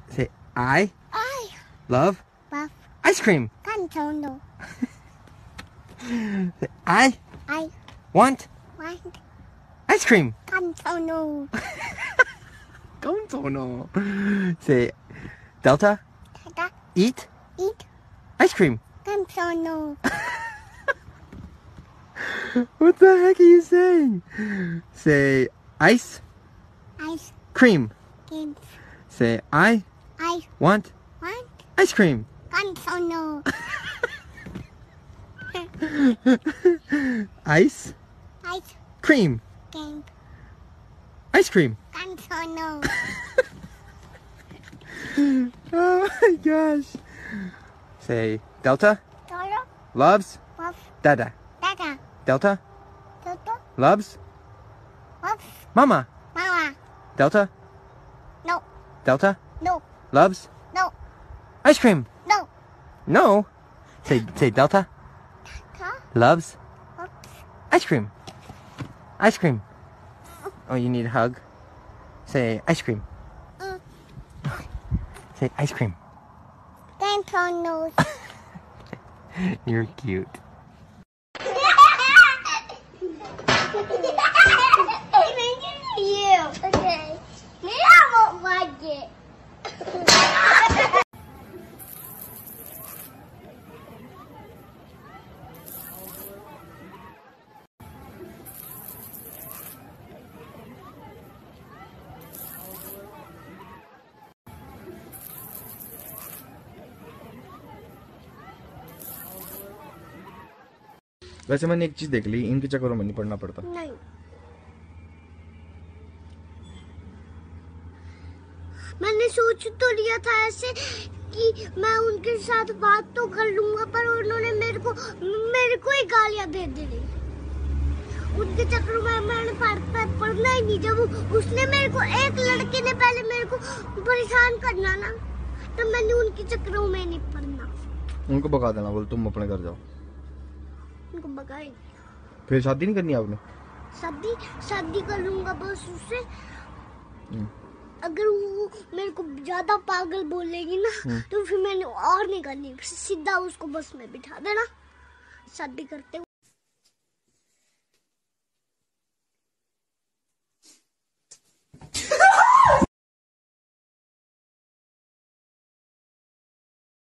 Say I love ice cream. Say I want ice cream. Say Delta eat ice cream. What the heck are you saying? Say ice cream. Say I want ice cream. Ice cream. Ice cream. Oh my gosh. Say Delta loves Dada. Delta loves Mama. Delta Delta loves ice cream. No. Say Delta loves ice cream. Ice cream. Oh, you need a hug? Say ice cream. Say ice cream. You're cute. Okay. Maybe I won't like it. वैसे मैंने एक चीज देख ली, इनके चक्करों में नहीं पड़ना पड़ता। नहीं, मैंने सोच तो लिया था ऐसे कि मैं उनके साथ बात तो कर लूंगा, पर उन्होंने मेरे को ही गालियां दे दी। उनके चक्करों में मैंने पढ़ना ही नहीं। जब उसने मेरे को, एक लड़के ने पहले मेरे को परेशान करना ना, तो मैंने उनके चक्करों में नहीं पढ़ना। उनको भगा देना, बोल तुम अपने घर जाओ। उनको भगाए। फिर शादी नहीं करनी आपने? शादी कर लूंगा बस उससे। अगर वो मेरे को ज्यादा पागल बोलेगी ना, तो फिर मैंने और नहीं करनी, सीधा उसको बस में बिठा देना, शादी करते